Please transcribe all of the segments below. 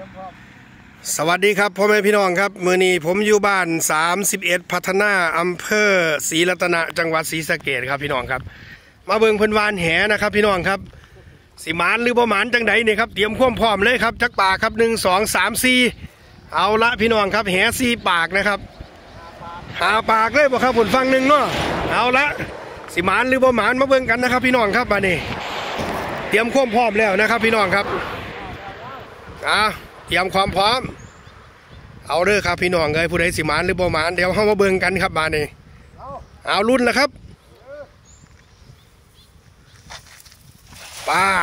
สวัสดีครับพ่อแม่พี่น้องครับมื้อนี้ผมอยู่บ้าน31พัฒนาอำเภอศรีรัตนะจังหวัดศรีสะเกษครับพี่น้องครับมาเบิ่งเพิ่นวานแหนะครับพี่น้องครับสิหมานหรือบ่หมานจังไดนี่ครับเตรียมความพร้อมเลยครับจักปากครับ1 2 3 4เอาละพี่น้องครับแห4ปากนะครับหาปากเลยบ่ครับผมฟังหนึ่งเนาะเอาละสิหมานหรือบ่หมานมาเบิ่งกันนะครับพี่น้องครับบัดนี้เตรียมความพร้อมแล้วนะครับพี่น้องครับเตรียมความพร้อมเอาเด้อครับพี่น้องเลยผู้ใดสิหมานหรือบ่หมานเดี๋ยวเข้ามาเบิ่งกันครับมาเนี่ยเอารุ่นแล้วครับป้า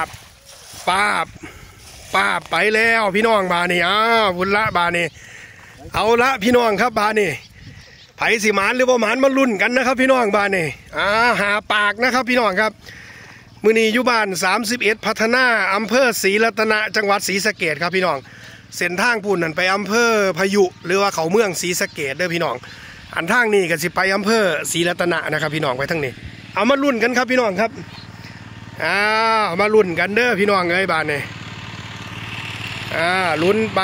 บไปแล้วพี่น้องบานี่บุญละบานี่เอาละพี่น้องครับบานี่ไผ่สิหมานหรือบ่หมานมารุ่นกันนะครับพี่น้องบานี่หาปากนะครับพี่น้องครับมื้อนี้อยู่บ้าน31พัฒนาอำเภอศรีรัตนะจังหวัดศรีสะเกษครับพี่น้องเส้นทางพูนนั่นไปอำเภอพายุหรือว่าเขาเมืองศรีสะเกษเด้อพี่น้องอันทางนี้ก็สิไปอำเภอศรีรัตนะนะครับพี่น้องไปทั้งนี้เอามารุ่นกันครับพี่น้องครับเอามารุ่นกันเด้อพี่น้องเอ้ยบ้านนี่ลุ้นไป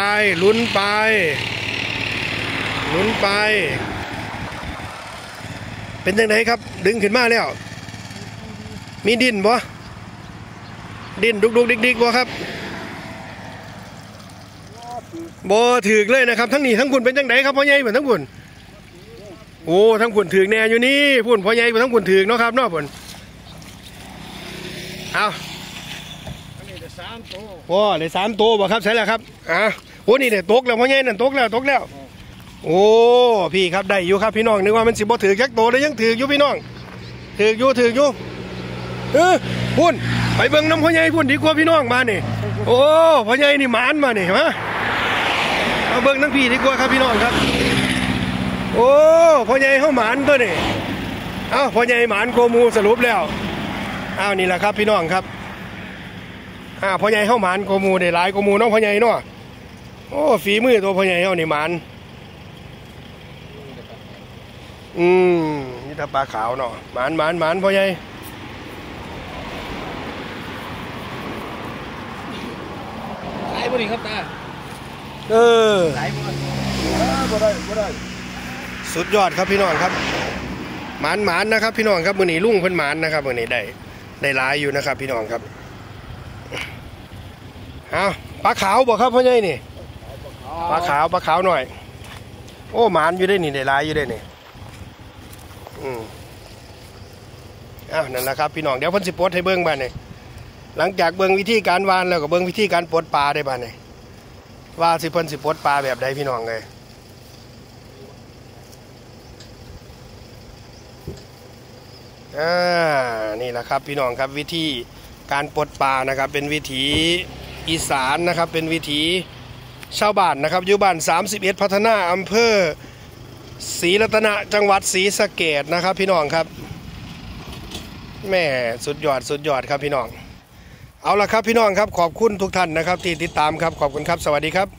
เป็นจังไดครับดึงขึ้นมาแล้วมีดินบ่ดินดุกดิกบ่ครับบ่ถือเลยนะครับทั้งนี้ทั้งคุณเป็นจังไดครับพ่อใหญ่เหมือนทั้งคุณโอ้ทั้งคุณถือแน่อยู่นี่พุ่นพ่อใหญ่ทั้งคุณถือเนาะครับเนาะพุ่นเอาว้าได้3 ตัวบ่ครับใช่แล้วครับโอ้นี่เนี่ยตกแล้วพ่อใหญ่นั่นตกแล้วโอ้พี่ครับได้อยู่ครับพี่น้องนึกว่ามันสิบ่ถือแค่ตัวเลยยังถืออยู่พี่น้องถืออยู่พุ่นไปเบิ่งน้ำพ่อใหญ่พุ่นดีกว่าพี่น้องมานี่โอ้พ่อใหญ่นี่หมานมานี่มาเบิ่งทั้งพี่ดีกว่าครับพี่น้องครับโอ้พ่อใหญ่เข้าหมานตัวนี่พ่อใหญ่หมานโกมูสรุปแล้วนี่แหละครับพี่น้องครับพ่อใหญ่เข้าหมานโกมูได้หลายโกมูน้องพ่อใหญ่เนาะโอ้ฝีมือตัวพ่อใหญ่เข้านี่หมานนี่ถ้าปลาขาวเนาะหมานพ่อใหญ่สายบุรีครับตาสายบุรีบ่ได้สุดยอดครับพี่น้องครับหมานนะครับพี่น้องครับมื้อนี้ลุงเพิ่นหมานนะครับมื้อนี้ได้หลายอยู่นะครับพี่น้องครับปลาขาวบ่ครับพ่อใหญ่นี่ปลาขาวหน่อยโอ้หมานอยู่ได้นี่ได้หลายอยู่ได้นี่นั่นแหละครับพี่น้องเดี๋ยวเพิ่นสิปลดให้เบิ่งบ้านนี่หลังจากเบิ่งวิธีการวานแล้วก็เบิ่งวิธีการปลดปลาได้บ้านนี่ว่าสิเพิ่นสิปลดปลาแบบใดพี่น้องเลยนี่แหละครับพี่น้องครับวิธีการปลดปลานะครับเป็นวิถีอีสานนะครับเป็นวิถีชาวบ้านนะครับอยู่บ้าน31พัฒนาอำเภอศรีรัตนะจังหวัดศรีสะเกษนะครับพี่น้องครับแม่สุดยอดครับพี่น้องเอาละครับพี่น้องครับขอบคุณทุกท่านนะครับที่ติดตามครับขอบคุณครับสวัสดีครับ